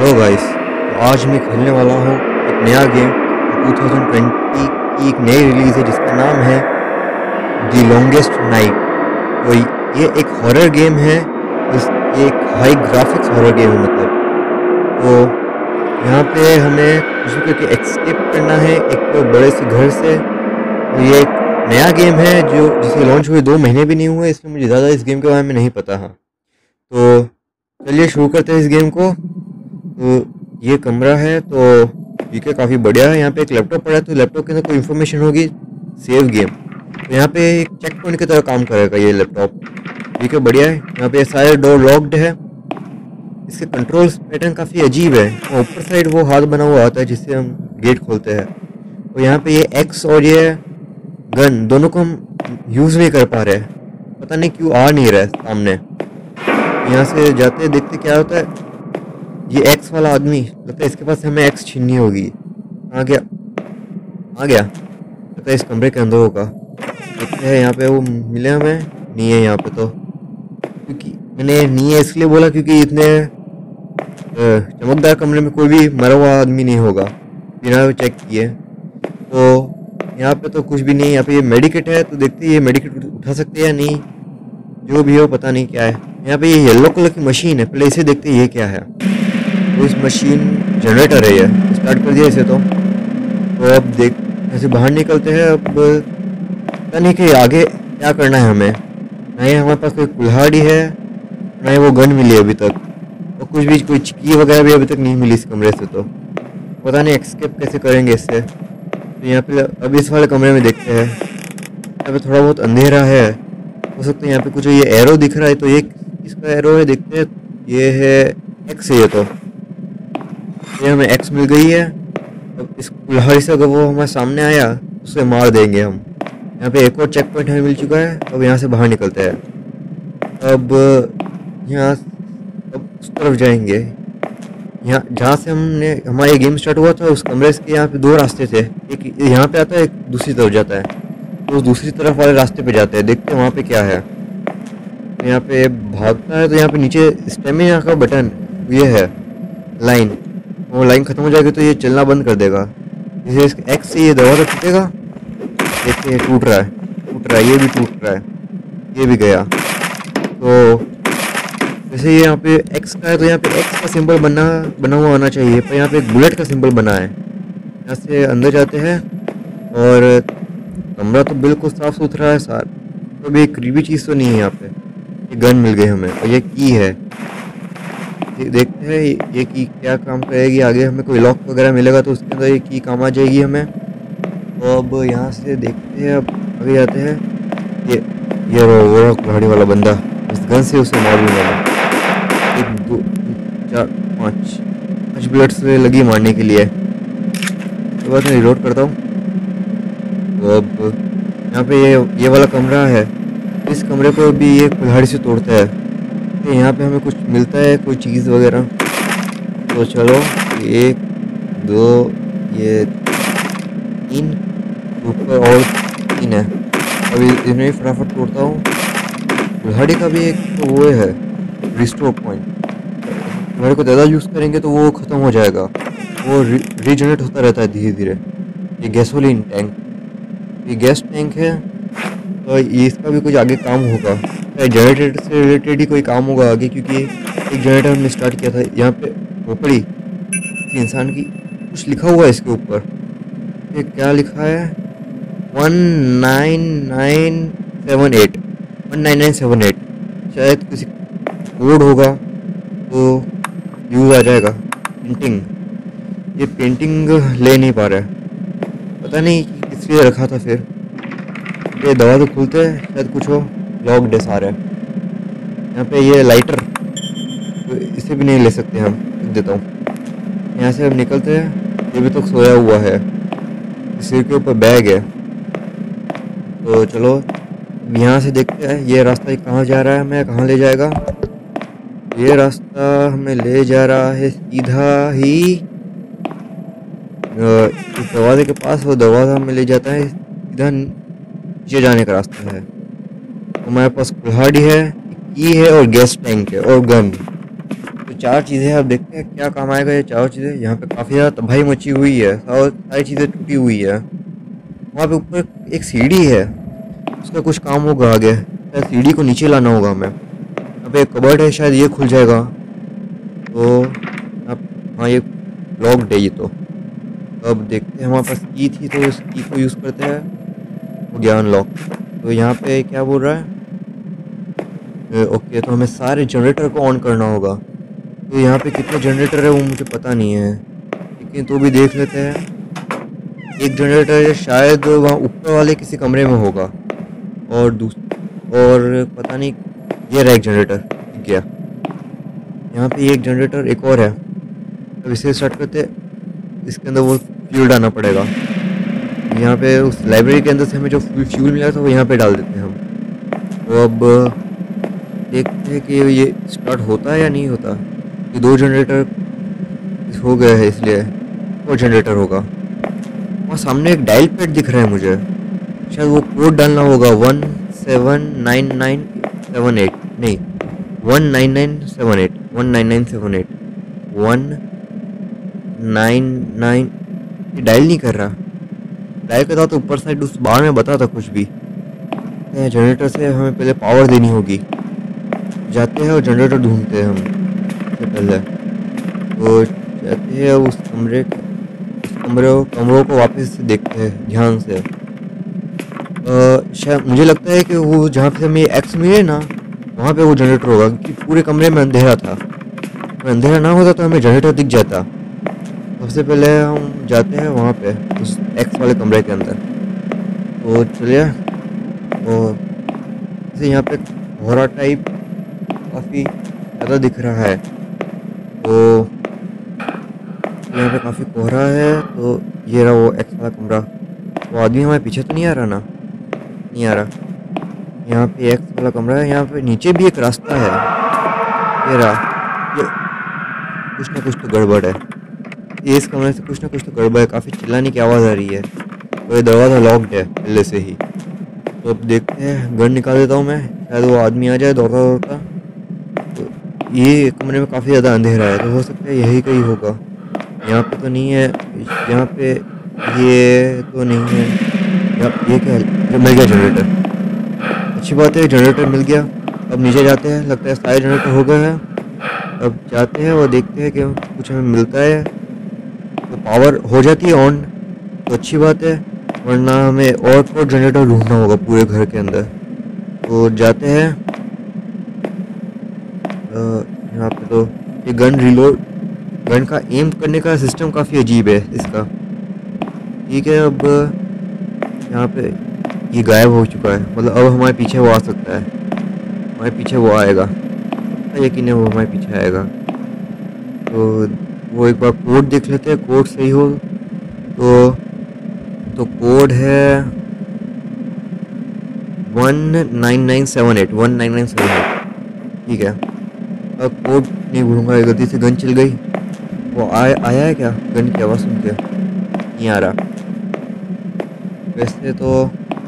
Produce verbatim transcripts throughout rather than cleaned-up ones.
Hello guys, तो आज मैं खेलने वाला हूँ एक नया गेम दो हज़ार बीस की एक नई रिलीज़ है जिसका नाम है द लॉन्गेस्ट नाइट। तो ये एक हॉरर गेम है। इस ये एक हाई ग्राफिक्स हॉरर गेम है मतलब। तो यहाँ पे हमें कुछ भी करके एस्केप करना है एक बड़े से घर से। तो ये एक नया गेम है जो जिसे लॉन्च हुए दो महीने भी नहीं हुए, इसलिए मुझे ज़्यादा इस गेम के बारे में नहीं पता है। तो चलिए शुरू करते हैं इस गेम को। तो ये कमरा है, तो ठीक है, काफ़ी बढ़िया है। यहाँ पे एक लैपटॉप पड़ा है, तो लैपटॉप के अंदर कोई इन्फॉर्मेशन होगी। सेव गेम, तो यहाँ पे एक चेक पॉइंट की तरह काम करेगा ये लैपटॉप। ठीक है, बढ़िया है। यहाँ पे सारे डोर लॉक्ड है। इसके कंट्रोल्स पैटर्न काफ़ी अजीब है। और ऊपर साइड वो हाथ बना हुआ आता है जिससे हम गेट खोलते हैं। तो यहाँ पे ये एक्स और ये गन दोनों को हम यूज़ नहीं कर पा रहे हैं। पता नहीं क्यों आ नहीं रहा है सामने। यहाँ से जाते देखते क्या होता है। ये एक्स वाला आदमी लगता है इसके पास हमें एक्स छीननी होगी। आ गया आ गया लगता है इस कमरे के अंदर होगा। देखते हैं यहाँ पे वो मिले हमें। नहीं है यहाँ पे, तो क्योंकि मैंने नहीं है इसलिए बोला क्योंकि इतने चमकदार कमरे में कोई भी मरा हुआ आदमी नहीं होगा बिना चेक किए। तो यहाँ पे तो कुछ भी नहीं है। यहाँ पे ये मेडिकेट है, तो देखते हैं ये मेडिकेट उठा सकते हैं या नहीं। जो भी हो पता नहीं क्या है। यहाँ पे ये येलो कलर की मशीन है, पहले इसे देखते हैं ये क्या है। तो इस मशीन जनरेटर है, ये स्टार्ट कर दिया इसे। तो तो अब देख ऐसे बाहर निकलते हैं। अब पता नहीं कि आगे क्या करना है हमें। ना ही हमारे पास कोई कुल्हाड़ी है, ना ही वो गन मिली अभी तक, और कुछ भी कोई की वगैरह भी अभी तक नहीं मिली इस कमरे से। तो पता नहीं एक्सकेप कैसे करेंगे इससे। तो यहाँ पे अब इस वाले कमरे में देखते हैं। यहाँ पे थोड़ा बहुत अंधेरा है, हो सकता है यहाँ पे कुछ ये एरो दिख रहा है। तो ये किसका एरो है देखते हैं। ये है एक्स है। ये तो ये हमें एक्स मिल गई है। अब इस कुल्हाड़ी से अगर वो हमारे सामने आया उसे मार देंगे हम। यहाँ पे एक और चेक पॉइंट हमें मिल चुका है। अब यहाँ से बाहर निकलते हैं। अब यहाँ अब उस तरफ जाएंगे, यहाँ जहाँ से हमने हमारा गेम स्टार्ट हुआ था उस कमरे के यहाँ पे दो रास्ते थे। एक यहाँ पे आता है, एक दूसरी तरफ जाता है। तो उस दूसरी तरफ वाले रास्ते पे जाते हैं, देखते हैं वहाँ पे क्या है। तो यहाँ पे भागता है, तो यहाँ पे नीचे स्टेमिना का बटन ये है लाइन। वो लाइन खत्म हो जाएगी तो ये चलना बंद कर देगा। जैसे एक्स से ये दरवाजा टूटेगा, देखिए टूट रहा है टूट रहा है ये भी टूट रहा है, ये भी गया। तो जैसे ये यहाँ पे एक्स का है, तो यहाँ पे एक्स का सिंबल बना बना हुआ होना चाहिए, पर यहाँ पे एक बुलेट का सिंबल बना है। यहाँ से अंदर जाते हैं और कमरा तो बिल्कुल साफ सुथरा है सार। तो अभी एक क्रीपी चीज़ तो नहीं है यहाँ पे। ये गन मिल गई हमें और ये की है। ये देखते हैं ये की क्या काम करेगी आगे। हमें कोई लॉक वगैरह मिलेगा तो उसके अंदर ये की काम आ जाएगी हमें। तो अब यहाँ से देखते हैं, अब आगे जाते हैं। ये ये रो वो रो कुल्हाड़ी वाला बंदा, इस गन से उसे मार दूंगा मैं। एक दो चार पाँच पाँच बुलेट्स लगी मारने के लिए। उसके बाद मैं रिलोड करता हूँ। तो अब यहाँ पे ये ये वाला कमरा है, इस कमरे को भी ये कुल्हाड़ी से तोड़ता है। तो यहाँ पे हमें कुछ मिलता है, कोई चीज़ वगैरह। तो चलो एक दो ये तीन ऊपर और तीन है। अभी इन्हें फटाफट तोड़ता हूँ। कुल्हाड़ी का भी एक तो वो है रिस्टोर पॉइंट। कुल्हाड़ी को ज़्यादा यूज़ करेंगे तो वो ख़त्म हो जाएगा, वो री, रीजनरेट होता रहता है धीरे धीरे। ये गैसोलीन टैंक, ये गैस टैंक है। तो ये इसका भी कुछ आगे काम होगा, जनरेटर से रिलेटेड ही कोई काम होगा आगे, क्योंकि एक जनरेटर हमने स्टार्ट किया था। यहाँ पे खोपड़ी इंसान की कुछ लिखा हुआ है इसके ऊपर। ये क्या लिखा है, one nine nine seven eight one nine nine seven eight शायद किसी कोड होगा तो यूज़ आ जाएगा। पेंटिंग, ये पेंटिंग ले नहीं पा रहा है, पता नहीं किस लिए रखा था। फिर ये दवा तो खुलते हैं, शायद कुछ हो। लॉक्ड है सारे। यहाँ पे ये लाइटर, तो इसे भी नहीं ले सकते हम, रख देता हूँ। यहाँ से हम निकलते हैं। ये भी तो सोया हुआ है, सिर के ऊपर बैग है। तो चलो यहाँ से देखते हैं ये रास्ता कहाँ जा रहा है, हमें कहाँ ले जाएगा। ये रास्ता हमें ले जा रहा है सीधा ही इस दरवाजे के पास। वो दरवाज़ा हमें ले जाता है सीधा नीचे जाने का रास्ता है। हमारे पास कुल्हाड़ी है, की है और गैस टैंक है और गन। तो चार चीज़ें आप देखते हैं क्या काम आएगा ये चारों चीज़ें। यहाँ पे काफ़ी ज़्यादा तबाही मची हुई है, सारी सारी चीज़ें टूटी हुई है। वहाँ पे ऊपर एक सीढ़ी है, उसका कुछ काम होगा आगे, शायद सीढ़ी को नीचे लाना होगा हमें। यहाँ पे एक कबर्ड है, शायद ये खुल जाएगा। तो अब हाँ ये लॉक्ड है ये तो। अब देखते हैं, हमारे पास की थी तो इस की को यूज़ करते हैं, हो गया अनलॉक। तो यहाँ पे क्या बोल रहा है, ए, ओके तो हमें सारे जनरेटर को ऑन करना होगा। तो यहाँ पे कितने जनरेटर है वो मुझे पता नहीं है, लेकिन तो भी देख लेते हैं। एक जनरेटर शायद वहाँ ऊपर वाले किसी कमरे में होगा, और दूस और पता नहीं, ये रहा एक जनरेटर दिख गया। यहाँ पे एक जनरेटर एक और है, अब इसे स्टार्ट करते। इसके अंदर वो फ्यूल डालना पड़ेगा। यहाँ पे उस लाइब्रेरी के अंदर से हमें जो फ्यूल मिला था वो यहाँ पे डाल देते हैं हम। तो अब देखते हैं कि ये स्टार्ट होता है या नहीं होता। ये दो जनरेटर हो गए हैं, इसलिए और जनरेटर होगा। वहाँ सामने एक डायल पैड दिख रहा है मुझे, शायद वो कोड डालना होगा, one seven nine nine seven eight नहीं one nine nine seven eight one nine nine seven eight one nine nine. ये डायल नहीं कर रहा, डायल करता तो ऊपर साइड उस बार में बता था कुछ भी। जनरेटर से हमें पहले पावर देनी होगी, जाते हैं और जनरेटर ढूंढते हैं हम सबसे पहले। तो जाते हैं उस कमरे उस कमरे कमरों को वापस देखते हैं ध्यान से। शायद मुझे लगता है कि वो जहाँ पे हमें एक्स मिले ना, वहाँ पे वो जनरेटर होगा, क्योंकि पूरे कमरे में अंधेरा था। अगर अंधेरा ना होता तो हमें जनरेटर दिख जाता। सबसे पहले हम जाते हैं वहाँ पे उस एक्स वाले कमरे के अंदर। तो चलिए, और जैसे यहाँ पे कोहरा टाइप काफ़ी ज़्यादा दिख रहा है, तो यहाँ पे काफ़ी कोहरा है। तो ये रहा वो एक्स वाला कमरा। वो आदमी हमारे पीछे तो नहीं आ रहा ना? नहीं आ रहा। यहाँ पे एक्स वाला कमरा है, यहाँ पे नीचे भी एक रास्ता है। ये रहा, ये कुछ ना कुछ तो गड़बड़ है। ये इस कमरे से कुछ ना कुछ तो गड़बड़ है, काफ़ी चिल्लाने की आवाज़ आ रही है। तो ये दरवाज़ा लॉक्ड है पहले से ही। तो अब देखते हैं, गन निकाल देता हूँ मैं, शायद वो आदमी आ जाए दौड़ता दौड़ता। तो ये कमरे में काफ़ी ज़्यादा अंधेरा है, तो हो सकता है यही कहीं होगा। यहाँ पे तो नहीं है, यहाँ पे ये तो नहीं है। यहाँ ये क्या है? मिल गया जनरेटर, अच्छी बात है, जनरेटर मिल गया। अब नीचे जाते हैं, लगता है सारे जनरेटर हो गए हैं। अब जाते हैं और देखते हैं कि कुछ हमें मिलता है। तो पावर हो जाती है ऑन तो अच्छी बात है, वरना हमें और तो जनरेटर ढूंढना होगा पूरे घर के अंदर। तो जाते हैं। यहाँ पे तो ये गन रिलोड, गन का एम करने का सिस्टम काफ़ी अजीब है इसका। ठीक है, अब यहाँ पे ये गायब हो चुका है, मतलब अब हमारे पीछे वो आ सकता है। हमारे पीछे वो आएगा, यकीन है वो हमारे पीछे आएगा। तो वो एक बार कोड देख लेते हैं, कोड सही हो तो। तो कोड है one nine nine seven eight one nine nine seven eight. ठीक है, अब कोड नहीं भूलूंगा। गलती से गन चल गई। वो आया आया है क्या? गन की आवाज़ सुन के नहीं आ रहा। वैसे तो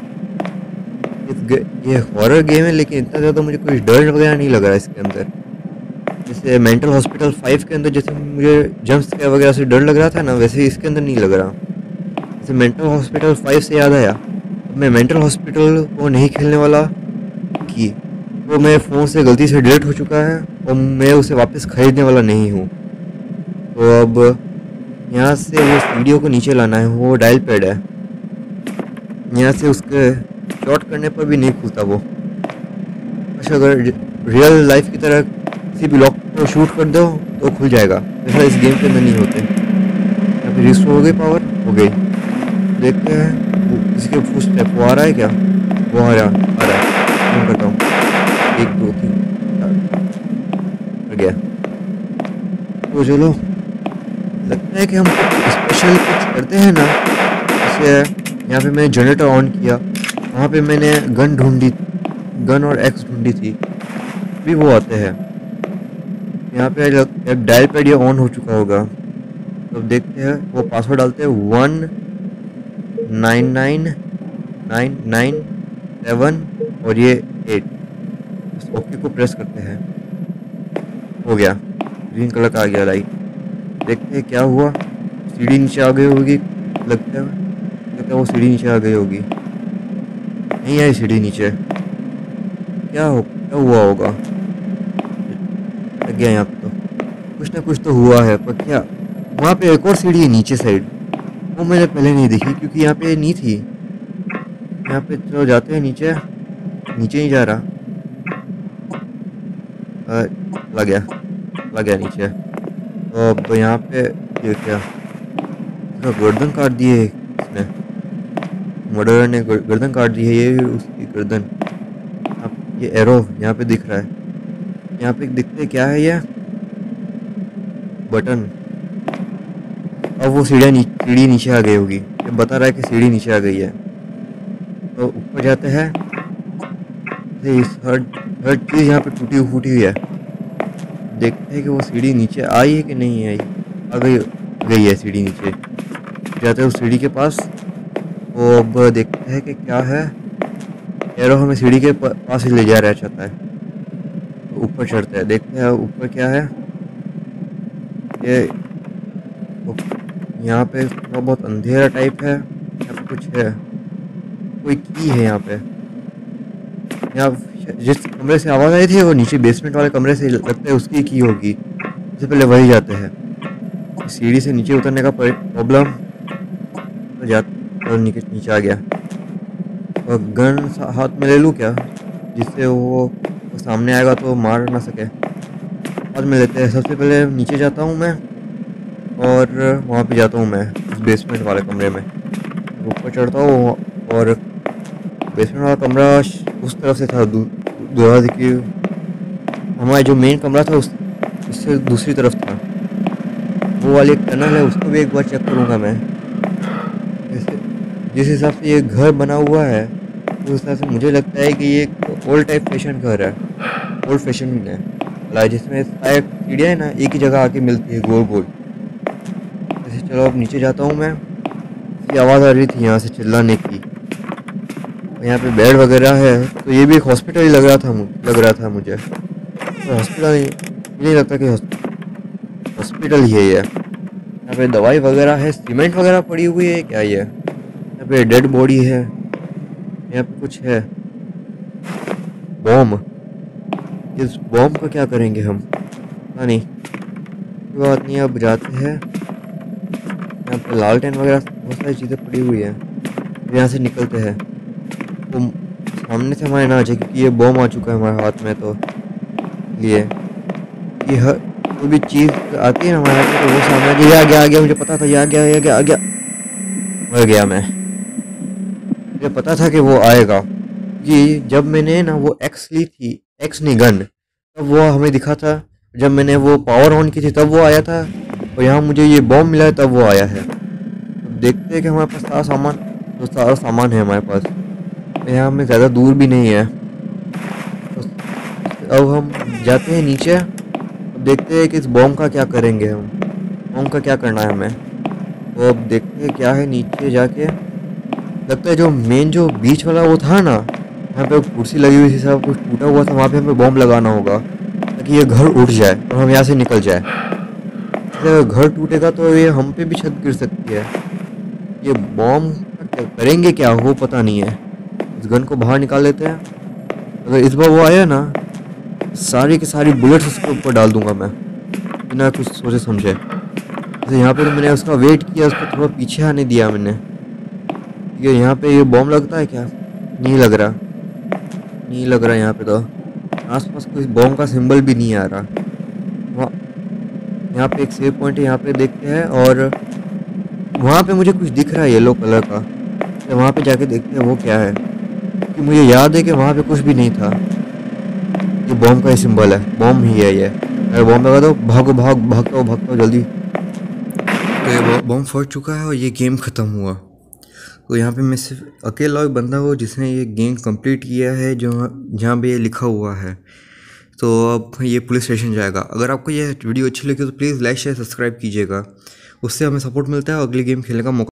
ये हॉरर गेम है, लेकिन इतना ज़्यादा मुझे कुछ डर वगैरह नहीं लग रहा है इसके अंदर। जैसे मेंटल हॉस्पिटल फाइव के अंदर जैसे मुझे जंप स्केयर वगैरह से डर लग रहा था ना, वैसे इसके अंदर नहीं लग रहा। जैसे मेंटल हॉस्पिटल फाइव से याद आया, मैं मेंटल हॉस्पिटल को नहीं खेलने वाला की, वो मेरे फ़ोन से गलती से डिलीट हो चुका है और मैं उसे वापस ख़रीदने वाला नहीं हूँ। तो अब यहाँ से वो वीडियो को नीचे लाना है, वो डायल पैड है, यहाँ से उसके शॉट करने पर भी नहीं खुलता वो। अच्छा, अगर रियल लाइफ की तरह किसी भी लॉक को शूट कर दो तो खुल जाएगा, ऐसा इस गेम के अंदर नहीं होते। यहाँ पे रिस्टोर हो गई, पावर हो गई। देखते हैं किसी के फुट स्टेप, वो आ रहा है क्या? वो आ रहा आ रहा है, मैं करता हूँ। एक दो तीन चार गया। तो चलो, लगता है कि हम कुछ स्पेशल कुछ करते हैं ना। जैसे यहाँ पे मैंने जनरेटर ऑन किया, वहाँ पे मैंने गन ढूंढी, गन और एक्स ढूंढी थी, भी वो आते हैं। यहाँ पे एक डायल पैड ये ऑन हो चुका होगा। तो अब देखते हैं, वो पासवर्ड डालते हैं one nine nine nine nine seven और ये एट। ओके को प्रेस करते हैं, हो गया। ग्रीन कलर का आ गया लाइट। देखते हैं क्या हुआ। सीढ़ी नीचे आ गई होगी लगता है, लगता है वो सीढ़ी नीचे आ गई होगी। नहीं आई सीढ़ी नीचे, क्या हो क्या हुआ होगा। लग गया यहाँ पे, तो कुछ ना कुछ तो हुआ है, पर क्या। वहाँ पे एक और सीढ़ी है नीचे साइड, वो मैंने पहले नहीं देखी क्योंकि यहाँ पे नहीं थी। यहाँ पे चलो जाते हैं नीचे। नीचे नहीं जा रहा, चला गया चला गया नीचे। तो अब यहाँ पे ये क्या, इसका गर्दन काट दिए इसने, मर्डरर ने गर्दन काट दी है। ये उसकी गर्दन। अब ये एरो यहाँ पे दिख रहा है, यहाँ पे दिखते है क्या है ये बटन। अब वो सीढ़ियाँ नी, सीढ़ी नीचे आ गई होगी, ये बता रहा है कि सीढ़ी नीचे आ गई है। तो ऊपर जाते हैं, हर हर चीज़ यहाँ पे टूटी फूटी हुई है। देखते हैं कि वो सीढ़ी नीचे आई है कि नहीं आई। आ गई गई है सीढ़ी नीचे। जाते हैं उस सीढ़ी के पास, तो अब देखते हैं कि क्या है। एरो हमें सीढ़ी के पास ही ले जा रहा चाहता है, तो ऊपर चढ़ते हैं, देखते हैं ऊपर क्या है। ये यहाँ पे थोड़ा बहुत अंधेरा टाइप है, यहाँ पे कुछ है, कोई की है यहाँ पे। यहाँ जिस कमरे से आवाज़ आई थी वो नीचे बेसमेंट वाले कमरे से, लगता है उसकी की होगी। सबसे पहले वही जाते हैं। सीढ़ी से नीचे उतरने का प्रॉब्लम, तो जाते और नीचे नीचे आ गया। और गन हाथ में ले लूँ क्या, जिससे वो, वो सामने आएगा तो मार ना सके। हाथ में लेते हैं। सबसे पहले नीचे जाता हूँ मैं, और वहाँ पे जाता हूँ मैं उस बेसमेंट वाले कमरे में। ऊपर चढ़ता हूँ, और बेसमेंट वाला कमरा उस तरफ से था, दरवाजे की, हमारा जो मेन कमरा था उस उससे दूसरी तरफ था। वो वाली एक टनल है, उसको भी एक बार चेक करूँगा मैं। जैसे जिस हिसाब से ये घर बना हुआ है, उस हिसाब से मुझे लगता है कि ये एक ओल्ड टाइप फैशन घर है, ओल्ड फैशन है, जिसमें शायद सीढ़ियाँ है ना एक ही जगह आके मिलती है गोल गोल। जैसे चलो अब नीचे जाता हूँ मैं। ये आवाज़ आ रही थी यहाँ से चिल्लाने की। यहाँ पे बेड वगैरह है, तो ये भी एक हॉस्पिटल ही लग रहा था लग रहा था मुझे। तो हॉस्पिटल मुझे लगता कि हॉस्पिटल ही है ये। यहाँ पे दवाई वगैरह है, सीमेंट वगैरह पड़ी हुई है क्या ये। यहाँ पे डेड बॉडी है, यहाँ पे कुछ है बॉम्ब। इस बॉम्ब का क्या करेंगे हम, पता नहीं। कोई बात नहीं, अब जाते हैं। यहाँ पे लालटेन वगैरह बहुत सारी चीज़ें पड़ी हुई है। यहाँ से निकलते हैं, वो सामने से हमारे ना आ जाए, क्योंकि ये बॉम्ब आ चुका है हमारे हाथ में। तो ये कि हर कोई भी चीज़ आती है ना हमारे हाथ में, तो वो सामने आ गया। आ गया आ गया मुझे पता था, ये आ गया आ गया आ गया मर गया मैं। मुझे पता था कि वो आएगा, कि जब मैंने ना वो एक्स ली थी, एक्स नहीं गन, तब वो हमें दिखा था। जब मैंने वो पावर ऑन की थी तब वो आया था, और यहाँ मुझे ये बॉम्ब मिला है तब वो आया है। अब देखते हैं कि हमारे पास सारा सामान, तो सारा सामान है हमारे पास। यहाँ हमें ज़्यादा दूर भी नहीं है। तो अब हम जाते हैं नीचे। अब देखते हैं कि इस बॉम्ब का क्या करेंगे हम, बॉम्ब का क्या करना है हमें। तो अब देखते हैं क्या है नीचे जाके। लगता है जो मेन जो बीच वाला वो था ना, यहाँ पे कुर्सी लगी हुई थी, सब कुछ टूटा हुआ था, वहाँ पे हमें बॉम्ब लगाना होगा ताकि ये घर उठ जाए और हम यहाँ से निकल जाए। अगर घर टूटेगा तो ये हम पे भी छत गिर सकती है। ये बॉम्ब करेंगे क्या वो पता नहीं है। इस गन को बाहर निकाल लेते हैं। अगर इस बार वो आया ना, सारी की सारी बुलेट्स उसके ऊपर डाल दूंगा मैं, बिना कुछ सोचे समझे। जैसे यहाँ पे तो मैंने उसका वेट किया, उसको थोड़ा पीछे आने दिया मैंने। ठीक है, यहाँ पे ये बॉम्ब लगता है क्या, नहीं लग रहा, नहीं लग रहा। यहाँ पे तो आसपास कोई बॉम्ब का सिंबल भी नहीं आ रहा। वहाँ यहाँ पे एक सेव पॉइंट है, यहाँ पे देखते हैं। और वहाँ पे मुझे कुछ दिख रहा है येलो कलर का, तो वहाँ पे जाके देखते हैं वो क्या है। कि मुझे याद है कि वहाँ पे कुछ भी नहीं था। ये बॉम्ब का ही सिंबल है, बॉम्ब ही है ये। अरे बॉम्ब लगा दो, भागो भाग भागता हो भागता हो जल्दी। तो ये बॉम्ब फट चुका है और ये गेम ख़त्म हुआ। तो यहाँ पे मैं सिर्फ अकेला एक बंदा हूँ जिसने ये गेम कंप्लीट किया है, जो जहाँ पे ये लिखा हुआ है। तो अब ये पुलिस स्टेशन जाएगा। अगर आपको ये वीडियो अच्छी लगी तो प्लीज़ लाइक शेयर सब्सक्राइब कीजिएगा, उससे हमें सपोर्ट मिलता है और अगली गेम खेलने का मौका